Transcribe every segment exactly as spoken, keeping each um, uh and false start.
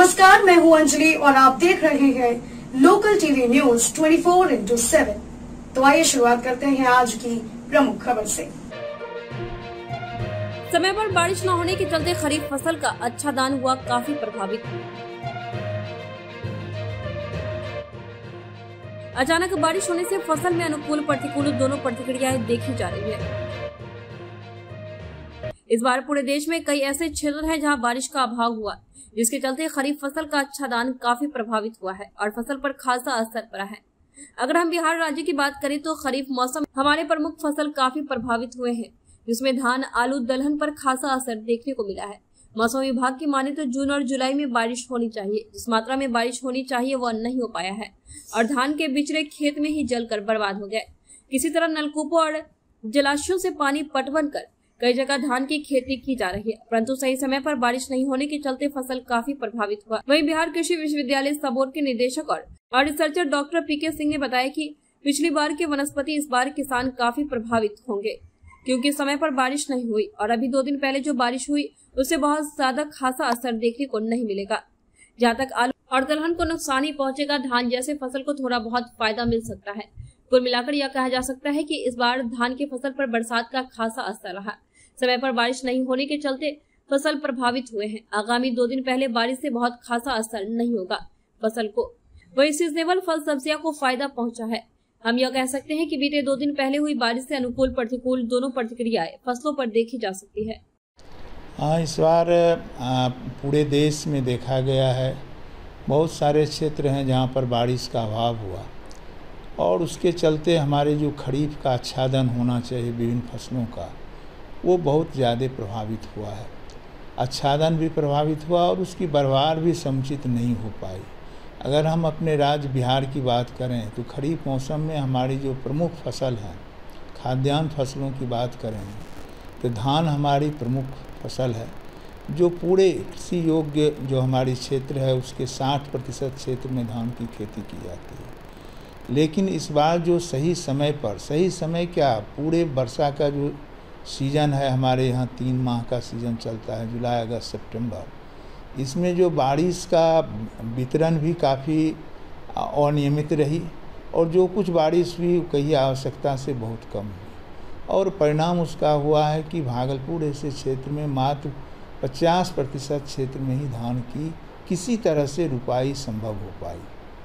नमस्कार, मैं हूं अंजलि और आप देख रहे हैं लोकल टीवी न्यूज चौबीस इंटू सात। तो आइए शुरुआत करते हैं आज की प्रमुख खबर से। समय पर बारिश न होने के चलते खरीफ फसल का अच्छा दान हुआ काफी प्रभावित। अचानक बारिश होने से फसल में अनुकूल प्रतिकूल दोनों प्रतिक्रियाएं देखी जा रही है। इस बार पूरे देश में कई ऐसे क्षेत्र हैं जहां बारिश का अभाव हुआ, जिसके चलते खरीफ फसल का अच्छा दान काफी प्रभावित हुआ है और फसल पर खासा असर पड़ा है। अगर हम बिहार राज्य की बात करें तो खरीफ मौसम हमारे प्रमुख फसल काफी प्रभावित हुए हैं, जिसमें धान, आलू, दलहन पर खासा असर देखने को मिला है। मौसम विभाग की माने तो जून और जुलाई में बारिश होनी चाहिए, जिस मात्रा में बारिश होनी चाहिए वह नहीं हो पाया है और धान के बिचड़े खेत में ही जलकर बर्बाद हो गए। किसी तरह नलकूपों और जलाशयों से पानी पटवन कर कई जगह धान की खेती की जा रही है, परंतु सही समय पर बारिश नहीं होने के चलते फसल काफी प्रभावित हुआ। वहीं बिहार कृषि विश्वविद्यालय सबौर के निदेशक और, और रिसर्चर डॉक्टर पी के सिंह ने बताया कि पिछली बार के वनस्पति इस बार किसान काफी प्रभावित होंगे, क्योंकि समय पर बारिश नहीं हुई और अभी दो दिन पहले जो बारिश हुई उससे बहुत ज्यादा खासा असर देखने को नहीं मिलेगा। जहाँ तक आलू और दलहन को नुकसान ही पहुंचेगा, धान जैसे फसल को थोड़ा बहुत फायदा मिल सकता है। कुल मिलाकर यह कहा जा सकता है कि इस बार धान की फसल पर बरसात का खासा असर रहा। समय पर बारिश नहीं होने के चलते फसल प्रभावित हुए हैं। आगामी दो दिन पहले बारिश से बहुत खासा असर नहीं होगा फसल को। वही सीजनेबल फल सब्जियां को फायदा पहुंचा है। हम यह कह सकते हैं कि बीते दो दिन पहले हुई बारिश से अनुकूल प्रतिकूल दोनों प्रतिक्रियाएं फसलों पर देखी जा सकती है। हाँ, इस बार पूरे देश में देखा गया है, बहुत सारे क्षेत्र हैं जहाँ पर बारिश का अभाव हुआ और उसके चलते हमारे जो खरीफ का आच्छादन होना चाहिए विभिन्न फसलों का, वो बहुत ज़्यादा प्रभावित हुआ है। आच्छादन भी प्रभावित हुआ और उसकी भरमार भी समुचित नहीं हो पाई। अगर हम अपने राज्य बिहार की बात करें तो खरीफ मौसम में हमारी जो प्रमुख फसल है, खाद्यान्न फसलों की बात करें तो धान हमारी प्रमुख फसल है, जो पूरे कृषि योग्य जो हमारी क्षेत्र है उसके साठ प्रतिशत क्षेत्र में धान की खेती की जाती है। लेकिन इस बार जो सही समय पर, सही समय क्या, पूरे वर्षा का जो सीज़न है हमारे यहाँ तीन माह का सीज़न चलता है, जुलाई, अगस्त, सितंबर। इसमें जो बारिश का वितरण भी काफ़ी अनियमित रही और जो कुछ बारिश हुई कहीं आवश्यकता से बहुत कम हुई और परिणाम उसका हुआ है कि भागलपुर ऐसे क्षेत्र में मात्र पचास प्रतिशत क्षेत्र में ही धान की किसी तरह से रुपाई संभव हो पाई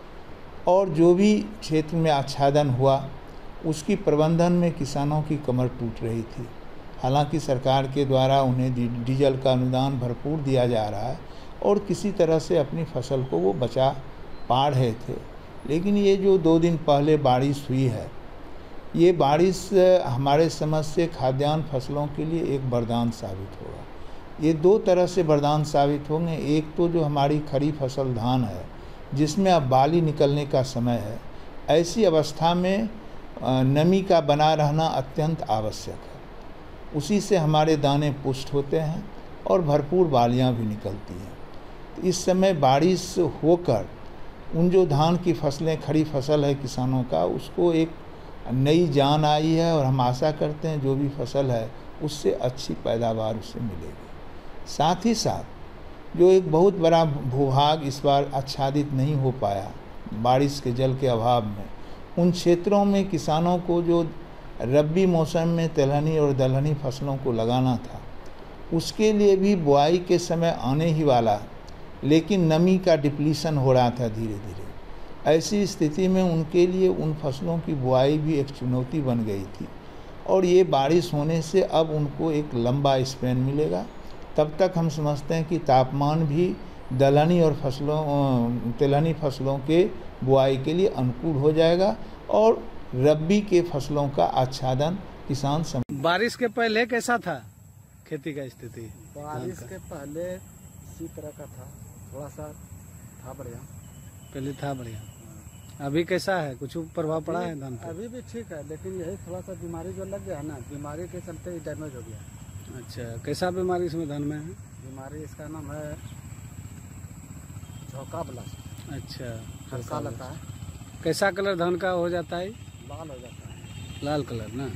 और जो भी क्षेत्र में आच्छादन हुआ उसकी प्रबंधन में किसानों की कमर टूट रही थी। हालांकि सरकार के द्वारा उन्हें डीजल का अनुदान भरपूर दिया जा रहा है और किसी तरह से अपनी फसल को वो बचा पा रहे थे, लेकिन ये जो दो दिन पहले बारिश हुई है, ये बारिश हमारे समझ से खाद्यान्न फसलों के लिए एक वरदान साबित होगा। ये दो तरह से वरदान साबित होंगे। एक तो जो हमारी खरीफ फसल धान है, जिसमें अब बाली निकलने का समय है, ऐसी अवस्था में नमी का बना रहना अत्यंत आवश्यक है। उसी से हमारे दाने पुष्ट होते हैं और भरपूर बालियां भी निकलती हैं। तो इस समय बारिश होकर उन जो धान की फसलें, खड़ी फसल है किसानों का, उसको एक नई जान आई है और हम आशा करते हैं जो भी फसल है उससे अच्छी पैदावार उससे मिलेगी। साथ ही साथ जो एक बहुत बड़ा भूभाग इस बार आच्छादित नहीं हो पाया बारिश के जल के अभाव में, उन क्षेत्रों में किसानों को जो रबी मौसम में तिलहनी और दलहनी फसलों को लगाना था, उसके लिए भी बुआई के समय आने ही वाला, लेकिन नमी का डिप्लीशन हो रहा था धीरे धीरे। ऐसी स्थिति में उनके लिए उन फसलों की बुआई भी एक चुनौती बन गई थी और ये बारिश होने से अब उनको एक लंबा स्पैन मिलेगा। तब तक हम समझते हैं कि तापमान भी दलहनी और फसलों तिलहनी फसलों के बुआई के लिए अनुकूल हो जाएगा और रबी के फसलों का आच्छादन किसान सम... बारिश के पहले कैसा था खेती का स्थिति? बारिश के पहले इसी तरह का था, थोड़ा सा था बढ़िया, पहले था बढ़िया। अभी कैसा है, कुछ प्रभाव पड़ा है धान पर? अभी भी ठीक है, लेकिन यही थोड़ा सा बीमारी जो लग गया ना, बीमारी के चलते ही डैमेज हो गया। अच्छा, कैसा बीमारी इसमें धान में है? बीमारी इसका नाम है झोंका ब्लास्ट। अच्छा, हल्का लगता है। कैसा कलर धान का हो जाता है? लाल हो जाता है। लाल कलर ना।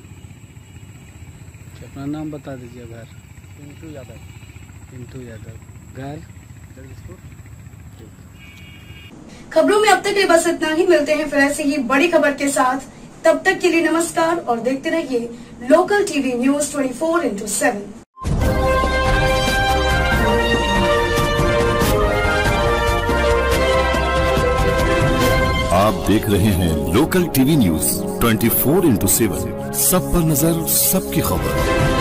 अपना नाम बता दीजिए। घर पिंटू यादव। पिंटू यादव। घर जगदीशपुर। खबरों में अब तक के बस इतना ही। मिलते हैं फिर ऐसे ही बड़ी खबर के साथ। तब तक के लिए नमस्कार और देखते रहिए local TV news twenty four into seven. आप देख रहे हैं local TV news twenty four into seven. सब पर नजर, सबकी खबर।